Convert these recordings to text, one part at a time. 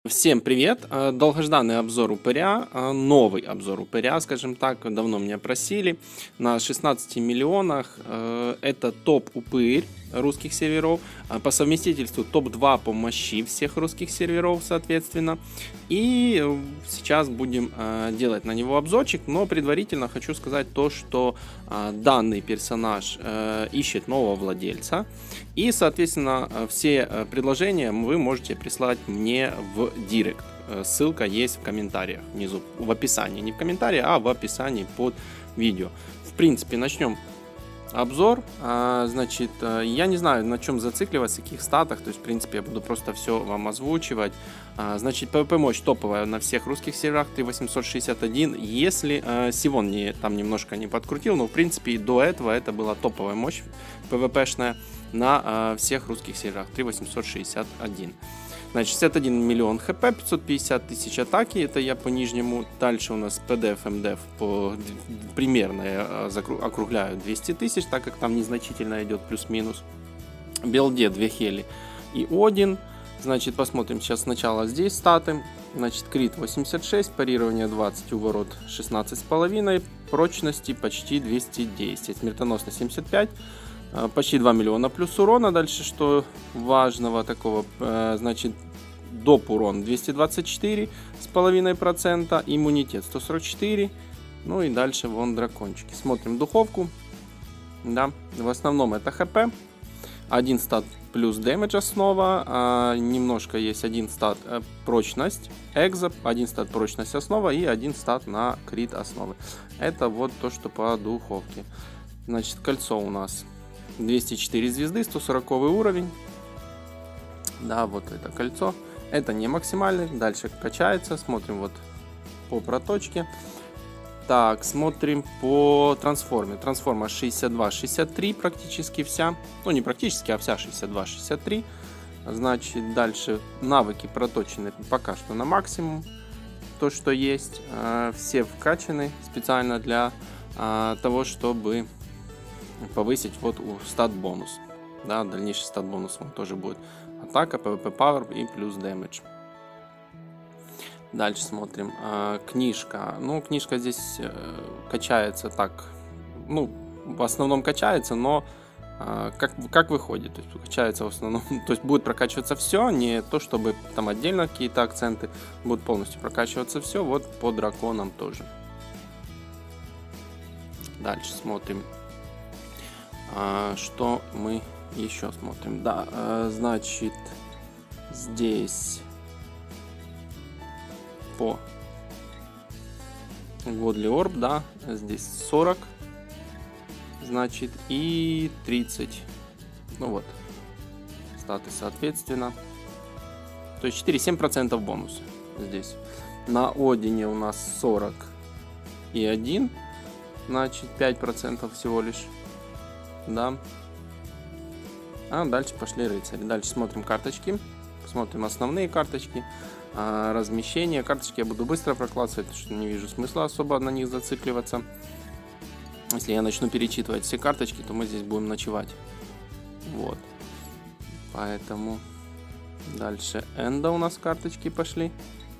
Всем привет! Долгожданный обзор упыря, новый обзор упыря, скажем так, давно меня просили, на 16 миллионах. Это топ-упырь русских серверов, по совместительству топ-2 по мощи всех русских серверов, соответственно. И сейчас будем делать на него обзорчик, но предварительно хочу сказать то, что данный персонаж ищет нового владельца. И, соответственно, все предложения вы можете прислать мне в директ. Ссылка есть в комментариях внизу, в описании. Не в комментариях, а в описании под видео. В принципе, начнем обзор. Значит, я не знаю, на чем зацикливаться, в каких статах. То есть, в принципе, я буду просто все вам озвучивать. Значит, PvP мощь топовая на всех русских серверах 3861. Если Сивон там немножко не подкрутил, но в принципе и до этого это была топовая мощь PvP-шная на всех русских серверах 3861. Значит, 61 миллион хп, 550 тысяч атаки, это я по нижнему. Дальше у нас PDF, MDF по примерно я округляю 200 тысяч, так как там незначительно идет плюс-минус. Белде 2 хели и Один. Значит, посмотрим сейчас сначала здесь статы. Значит, крит 86, парирование 20, уворот 16,5, прочности почти 210, смертоносность 75. Почти 2 миллиона плюс урона. Дальше, что важного такого, значит, доп урон 224,5%, иммунитет 144. Ну и дальше вон дракончики. Смотрим духовку. Да, в основном это хп. Один стат плюс дэмэдж основа. Немножко есть один стат прочность экзо, один стат прочность основа и один стат на крит основы. Это вот то, что по духовке. Значит, кольцо у нас 204 звезды, 140 уровень. Да, вот это кольцо. Это не максимальный. Дальше качается. Смотрим вот по проточке. Так, смотрим по трансформе. Трансформа 62-63 практически вся. Ну, не практически, а вся 62-63. Значит, дальше навыки проточены пока что на максимум. То, что есть. Все вкачаны специально для того, чтобы повысить вот стат бонус. Да, дальнейший стат бонус он тоже будет. Атака, PvP Power и плюс Damage. Дальше смотрим. Книжка. Ну, книжка здесь качается так. Ну, в основном качается, но как выходит. То есть качается в основном. То есть будет прокачиваться все, не то, чтобы там отдельно какие-то акценты. Будет полностью прокачиваться все. Вот по драконам тоже. Дальше смотрим. Что мы еще смотрим? Да, значит, здесь по Godly Orb, да, здесь 40, значит, и 30. Ну вот, статы соответственно. То есть 4-7% бонуса здесь. На Одине у нас 40 и 1, значит, 5% всего лишь. Да. А дальше пошли рыцари. Дальше смотрим карточки. Посмотрим основные карточки. Размещение. Карточки я буду быстро прокладывать, потому что не вижу смысла особо на них зацикливаться. Если я начну перечитывать все карточки, то мы здесь будем ночевать. Вот. Поэтому дальше Энда у нас карточки пошли.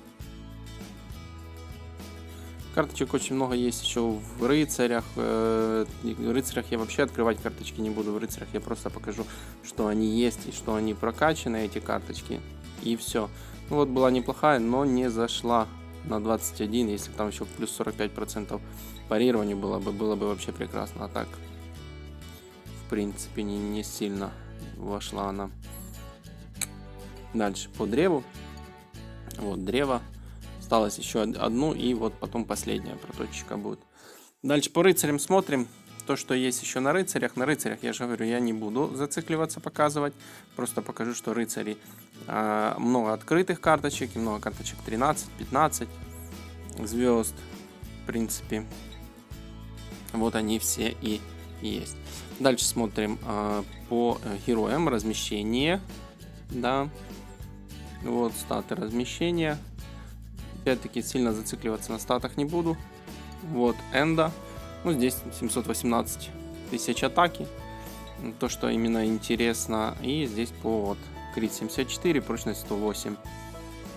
Карточек очень много есть еще в рыцарях. В рыцарях я вообще открывать карточки не буду. В рыцарях я просто покажу, что они есть и что они прокачаны, эти карточки. И все. Ну вот была неплохая, но не зашла на 21. Если там еще плюс 45% парирования было бы вообще прекрасно. А так, в принципе, не сильно вошла она. Дальше по древу. Вот древо. Осталось еще одну, и вот потом последняя проточка будет. Дальше по рыцарям смотрим. То, что есть еще на рыцарях. На рыцарях, я же говорю, я не буду зацикливаться, показывать. Просто покажу, что рыцари много открытых карточек, и много карточек 13-15 звезд. В принципе, вот они все и есть. Дальше смотрим по героям. Размещение. Да. Вот статы размещения. Опять-таки сильно зацикливаться на статах не буду. Вот Энда. Ну, здесь 718 тысяч атаки. То, что именно интересно. И здесь по вот крит 74, прочность 108.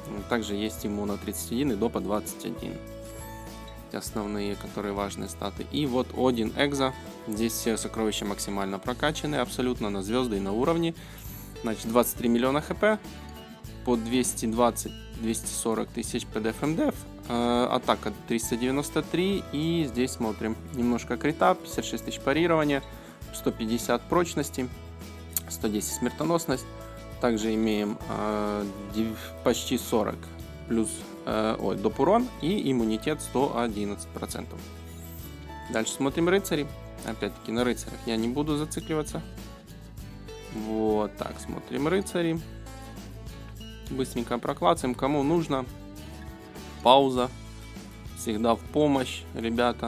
Также есть иммуна 31 и допа 21. Основные, которые важные статы. И вот Один Экзо. Здесь все сокровища максимально прокачаны, абсолютно на звезды и на уровне. Значит, 23 миллиона хп, по 220-240 тысяч ПДФ МДФ, атака 393, и здесь смотрим немножко крита, 56 тысяч парирования, 150 прочности, 110 смертоносность. Также имеем почти 40 плюс доп урон и иммунитет 111%. Дальше смотрим рыцари. Опять-таки на рыцарях я не буду зацикливаться. Вот так, смотрим рыцари. Быстренько проклацаем, кому нужно. Пауза. Всегда в помощь, ребята.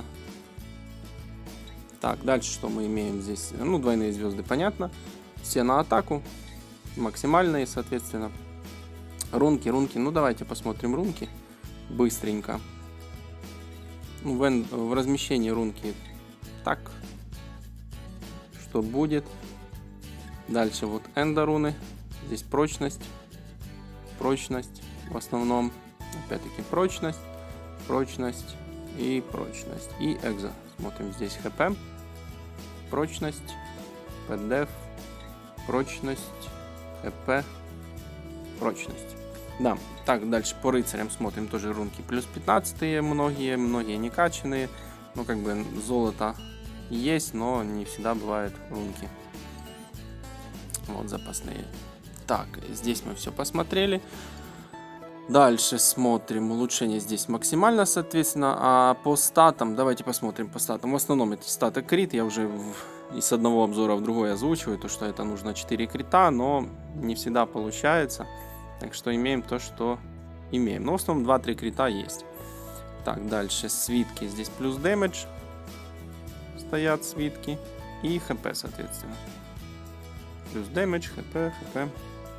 Так, дальше что мы имеем здесь? Ну, двойные звезды, понятно. Все на атаку. Максимальные, соответственно. Рунки. Ну, давайте посмотрим рунки. Быстренько. Ну, в размещении рунки так. Что будет? Дальше вот энда руны. Здесь прочность. В основном. Опять-таки прочность. И прочность. И экзо. Смотрим здесь хп. Прочность. ПДФ. Прочность. хп. Прочность. Да. Так, дальше по рыцарям смотрим тоже рунки. Плюс 15 многие не качанные. Ну, как бы золото есть, но не всегда бывают рунки. Вот запасные. Так, здесь мы все посмотрели. Дальше смотрим. Улучшение здесь максимально, соответственно. А по статам, давайте посмотрим по статам. В основном эти статы крит. Я уже из одного обзора в другой озвучиваю, то, что это нужно 4 крита, но не всегда получается. Так что имеем то, что имеем. Но в основном 2-3 крита есть. Так, дальше свитки. Здесь плюс дэмэдж. Стоят свитки. И хп, соответственно. Плюс дэмэдж, хп.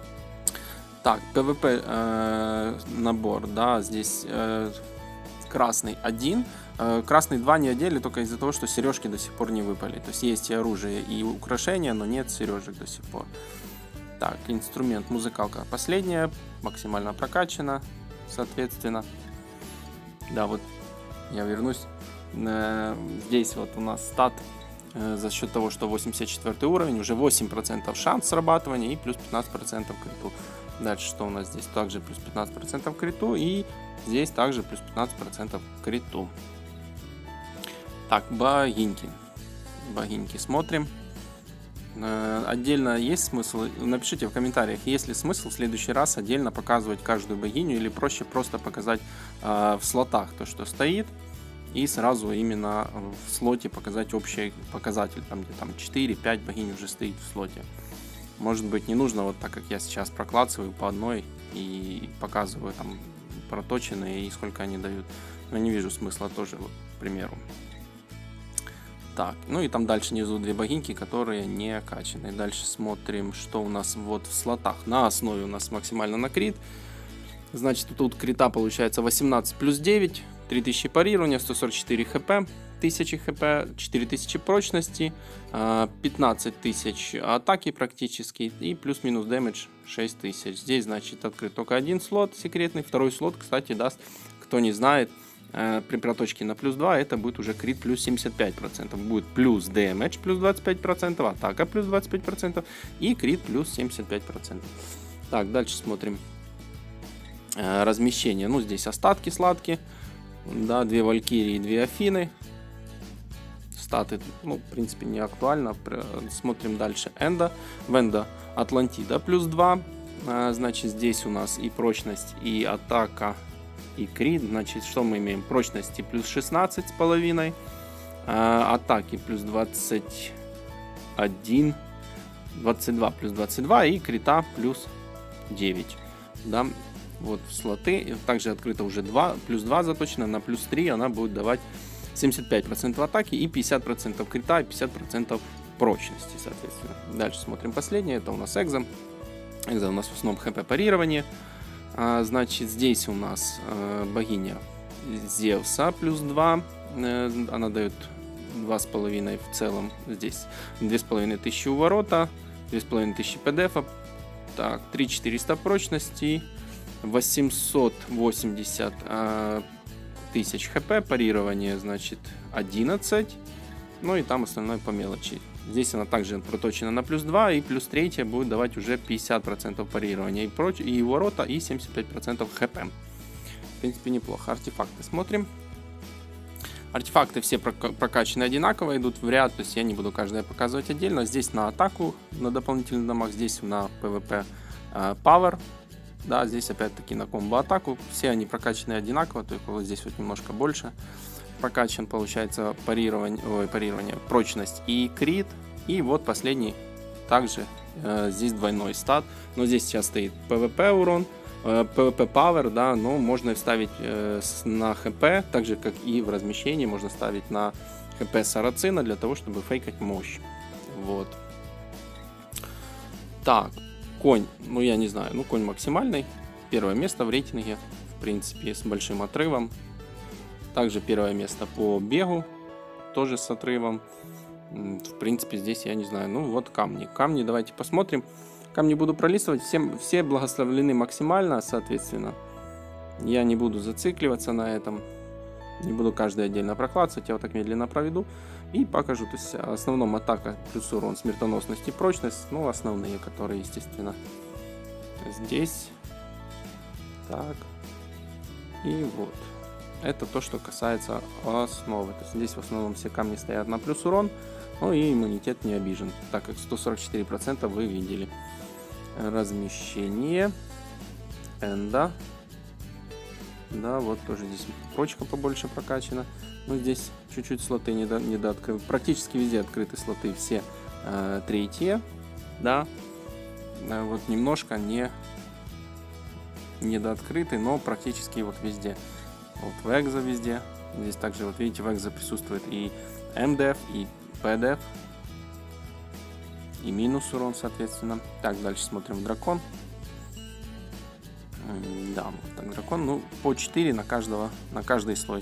Так, ПВП набор, да, здесь красный 1. Красный 2 не одели только из-за того, что сережки до сих пор не выпали. То есть и оружие, и украшения, но нет сережек до сих пор. Так, инструмент, музыкалка последняя, максимально прокачана, соответственно. Да, вот я вернусь. Здесь вот у нас стат за счет того, что 84 уровень, уже 8% шанс срабатывания и плюс 15% криту. Дальше что у нас здесь? Также плюс 15% криту, и здесь также плюс 15% криту. Так, богиньки. Богиньки смотрим. Отдельно есть смысл? Напишите в комментариях, есть ли смысл в следующий раз отдельно показывать каждую богиню, или проще просто показать в слотах то, что стоит, и сразу именно в слоте показать общий показатель, там где там 4-5 богинь уже стоит в слоте. Может быть, не нужно вот так, как я сейчас проклацываю по одной и показываю там проточенные и сколько они дают. Но не вижу смысла тоже, вот, к примеру. Так, ну и там дальше внизу две богиньки, которые не качаны. Дальше смотрим, что у нас вот в слотах. На основе у нас максимально на крит. Значит, тут крита получается 18 плюс 9, 3000 парирования, 144 хп, 1000 хп, 4000 прочности, 15 тысяч атаки практически и плюс-минус дэмэдж 6000. Здесь, значит, открыт только один слот секретный. Второй слот, кстати, даст, кто не знает, при проточке на плюс 2 это будет уже крит плюс 75%. Будет плюс дэмэдж плюс 25%, атака плюс 25% и крит плюс 75%. Так, дальше смотрим размещение. Ну, здесь остатки сладкие. Да, 2 Валькирии и 2 Афины. Статы, ну, в принципе, не актуально. Смотрим дальше. Энда. Венда Атлантида плюс 2. Значит, здесь у нас и прочность, и атака, и крит. Значит, что мы имеем? Прочности плюс 16,5. Атаки плюс 21. 22 плюс 22. И крита плюс 9. Да. Вот слоты. Также открыто уже 2. Плюс 2 заточено. На плюс 3 она будет давать 75% атаки и 50% крита и 50% прочности, соответственно. Дальше смотрим последнее. Это у нас экзо. Экзо у нас в основном хп парирование. Значит, здесь у нас богиня Зевса плюс 2. Она дает 2,5 в целом. Здесь 2500 у ворота, 2500 ПДФ. Так, 3400 прочности. 880 тысяч хп, парирование, значит, 11, ну и там остальное по мелочи. Здесь она также проточена на +2, и +3 будет давать уже 50% парирования и ворота, и 75% хп. В принципе, неплохо. Артефакты смотрим. Артефакты все прокачаны одинаково, идут в ряд, то есть я не буду каждое показывать отдельно. Здесь на атаку, на дополнительный дамаг, здесь на PvP Power. Да, здесь опять-таки на комбо-атаку. Все они прокачаны одинаково, только вот здесь вот немножко больше прокачан, получается, парирование, прочность и крит. И вот последний, также здесь двойной стат. Но здесь сейчас стоит PvP урон, PvP Power, да, но можно ставить на ХП, так же как и в размещении можно ставить на ХП Сарацина для того, чтобы фейкать мощь. Вот. Так. Конь, ну я не знаю, ну конь максимальный, первое место в рейтинге, в принципе, с большим отрывом. Также первое место по бегу, тоже с отрывом. В принципе, здесь я не знаю, ну вот камни. Камни давайте посмотрим. Камни буду пролистывать, все благословлены максимально, соответственно. Я не буду зацикливаться на этом, не буду каждый отдельно прокладывать, я вот так медленно проведу. И покажу, то есть в основном атака плюс урон, смертоносность и прочность, ну основные, которые, естественно, здесь. Так. И вот. Это то, что касается основы. То есть здесь в основном все камни стоят на плюс урон, ну и иммунитет не обижен, так как 144% вы видели. Размещение. Энда. Да, вот тоже здесь прочка побольше прокачана. Но здесь чуть-чуть слоты недооткрыты. Практически везде открыты слоты, все третьи. Да. Вот немножко недооткрыты, но практически вот везде. Вот в Экзо везде. Здесь также, вот видите, в Экзо присутствует и МДФ, и ПДФ. И минус урон, соответственно. Так, дальше смотрим в дракон. Да, вот так дракон. Ну, по 4 на каждый слой.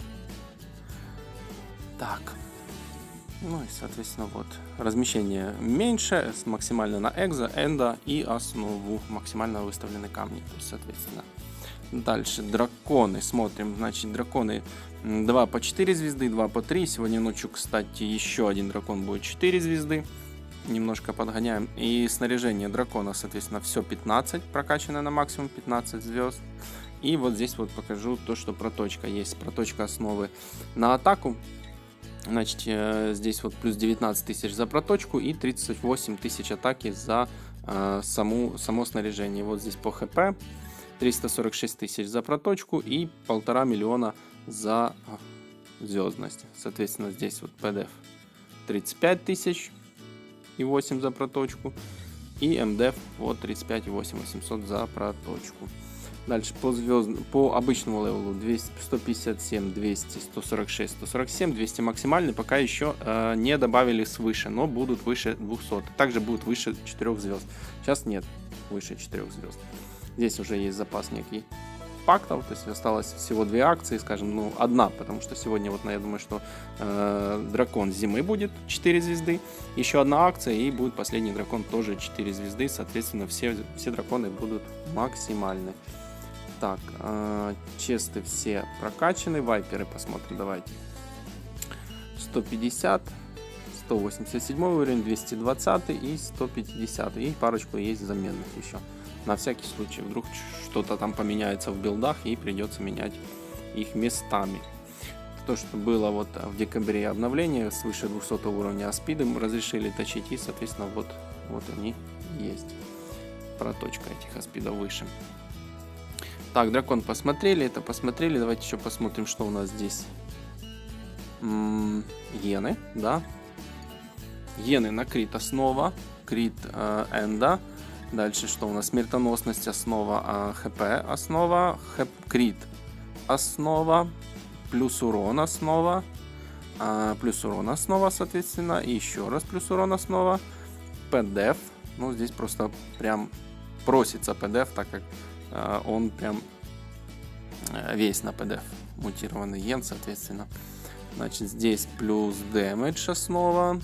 Так. Ну и, соответственно, вот. Размещение меньше, максимально на экзо, энда и основу. Максимально выставлены камни, то есть, соответственно. Дальше драконы. Смотрим, значит, драконы 2 по 4 звезды, 2 по 3. Сегодня ночью, кстати, еще один дракон будет 4 звезды. Немножко подгоняем. И снаряжение дракона, соответственно, все 15, прокачано на максимум 15 звезд. И вот здесь вот покажу то, что проточка есть. Проточка основы на атаку. Значит, здесь вот плюс 19 тысяч за проточку и 38 тысяч атаки за само снаряжение. Вот здесь по хп 346 тысяч за проточку и 1,5 миллиона за звездность. Соответственно, здесь вот PDF 35 тысяч и 8 за проточку. И МДФ вот 35 и 8 800 за проточку. Дальше по обычному левелу 200, 157, 200, 146, 147, 200 максимальный. Пока еще не добавили свыше, но будут выше 200. Также будут выше 4 звезд. Сейчас нет выше 4 звезд. Здесь уже есть запас некий пактов. То есть осталось всего 2 акции, скажем, ну одна. Потому что сегодня вот я думаю, что дракон зимы будет 4 звезды. Еще одна акция и будет последний дракон тоже 4 звезды. Соответственно, все драконы будут максимальны. Так, честы все прокачаны, вайперы посмотрим, давайте. 150, 187 уровень, 220 и 150. И парочку есть заменных еще. На всякий случай, вдруг что-то там поменяется в билдах и придется менять их местами. То, что было вот в декабре обновление, свыше 200 уровня аспиды разрешили точить, и, соответственно, вот они есть. Проточка этих аспидов выше. Так, дракон посмотрели, это посмотрели. Давайте еще посмотрим, что у нас здесь. Иены, да. Иены на крит основа, крит энда. Дальше что у нас? Смертоносность основа, хп основа, крит основа, плюс урон основа, соответственно, и еще раз плюс урон основа, PDF. Ну, здесь просто прям просится PDF, так как он прям весь на PDF. Мутированный йен, соответственно. Значит, здесь плюс damage основа,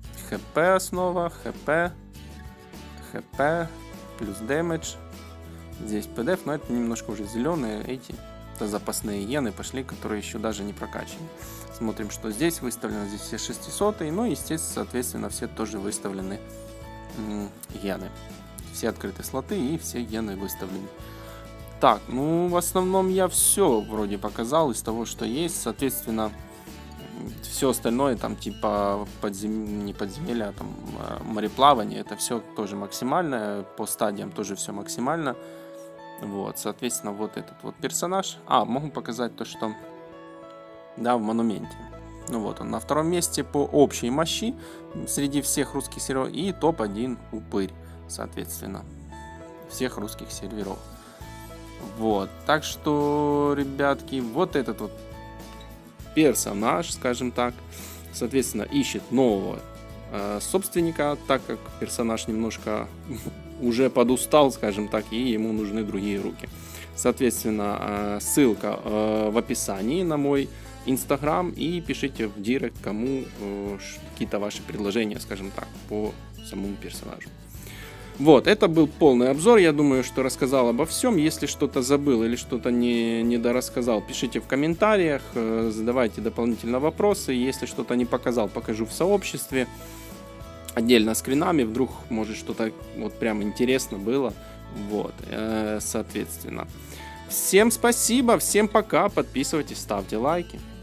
хп основа, хп, плюс damage, здесь PDF, но это немножко уже зеленые, эти это запасные иены пошли, которые еще даже не прокачаны. Смотрим, что здесь выставлено, здесь все 600, ну и, естественно, соответственно, все тоже выставлены иены. Все открыты слоты и все иены выставлены. Так, ну в основном я все вроде показал из того, что есть, соответственно, все остальное там типа не подземелья, а там мореплавание, это все тоже максимально, по стадиям тоже все максимально. Вот, соответственно, вот этот вот персонаж. Могу показать то, что да, в монументе. Ну вот он на втором месте по общей мощи среди всех русских серверов и топ-1 упырь, соответственно, всех русских серверов. Вот, так что, ребятки, вот этот вот персонаж, скажем так, соответственно, ищет нового собственника, так как персонаж немножко уже подустал, скажем так, и ему нужны другие руки. Соответственно, ссылка в описании на мой Инстаграм, и пишите в директ, кому какие-то ваши предложения, скажем так, по самому персонажу. Вот, это был полный обзор, я думаю, что рассказал обо всем. Если что-то забыл или что-то не дорассказал, пишите в комментариях, задавайте дополнительно вопросы. Если что-то не показал, покажу в сообществе, отдельно скринами, вдруг, может, что-то вот прям интересно было. Вот, соответственно. Всем спасибо, всем пока, подписывайтесь, ставьте лайки.